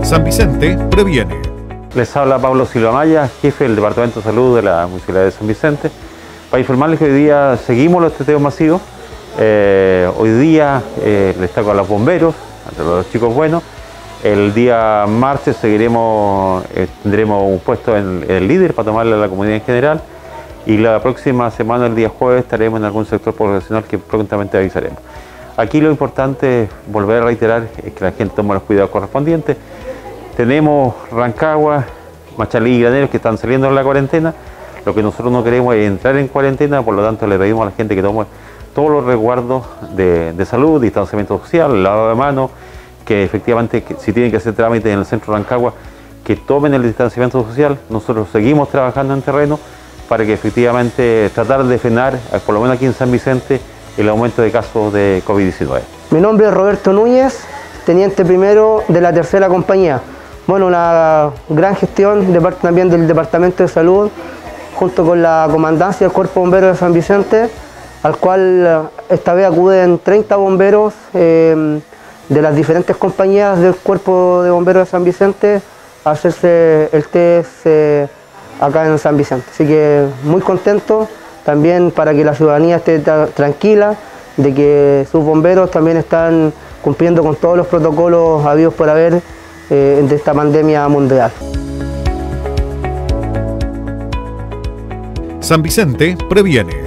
San Vicente previene. Les habla Pablo Silva Maya, jefe del Departamento de Salud de la Municipalidad de San Vicente, para informarles que hoy día seguimos los testeos masivos. Hoy día les destaco a los bomberos, a los chicos buenos. El día martes tendremos un puesto en el líder para tomarle a la comunidad en general. Y la próxima semana, el día jueves, estaremos en algún sector poblacional que prontamente avisaremos. Aquí lo importante es volver a reiterar que la gente tome los cuidados correspondientes. Tenemos Rancagua, Machalí y Graneros que están saliendo de la cuarentena. Lo que nosotros no queremos es entrar en cuarentena, por lo tanto le pedimos a la gente que tome todos los resguardos de salud, distanciamiento social, lavado de manos, que efectivamente si tienen que hacer trámites en el centro de Rancagua, que tomen el distanciamiento social. Nosotros seguimos trabajando en terreno para que efectivamente tratar de frenar, por lo menos aquí en San Vicente, el aumento de casos de COVID-19. Mi nombre es Roberto Núñez, teniente primero de la tercera compañía. Bueno, una gran gestión de parte también del Departamento de Salud, junto con la comandancia del Cuerpo Bombero de San Vicente, al cual esta vez acuden 30 bomberos de las diferentes compañías del Cuerpo de Bomberos de San Vicente a hacerse el test acá en San Vicente. Así que muy contento también para que la ciudadanía esté tranquila de que sus bomberos también están cumpliendo con todos los protocolos habidos por haber de esta pandemia mundial. San Vicente previene.